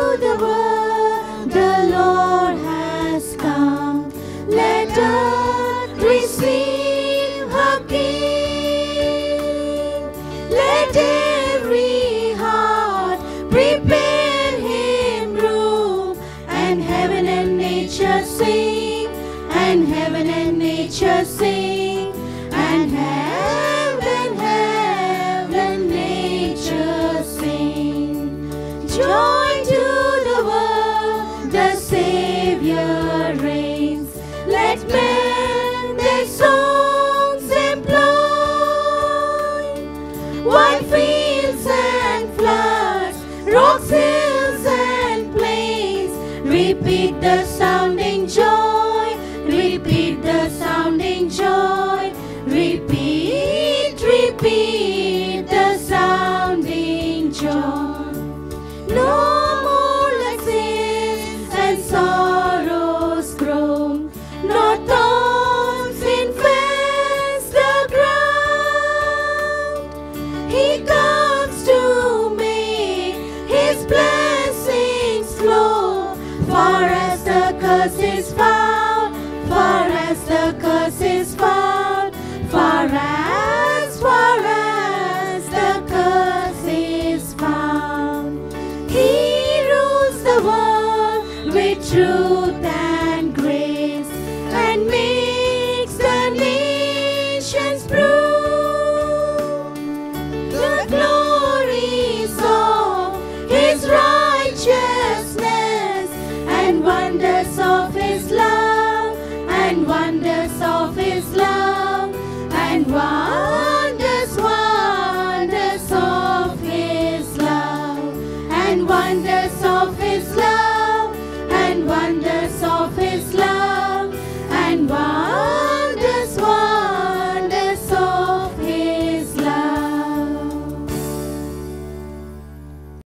the world the Lord has come. Let earth receive her King. Let every heart prepare him room, and heaven and nature sing, and heaven and nature sing, and heaven, nature sing. Joy to the world, the Savior reigns. Let men their songs employ. Wide fields and floods, rocks, hills and plains, repeat the sounding joy, repeat the sounding joy, repeat, repeat the sounding joy. No more like sins and sorrows groan, no thorns infest the ground. He comes to make his blessings flow, far as the curse is found, far as the curse is found, far as the curse is found. He rules the world with truth and grace, and makes the nations prove the glories of his righteousness and wonders of his love.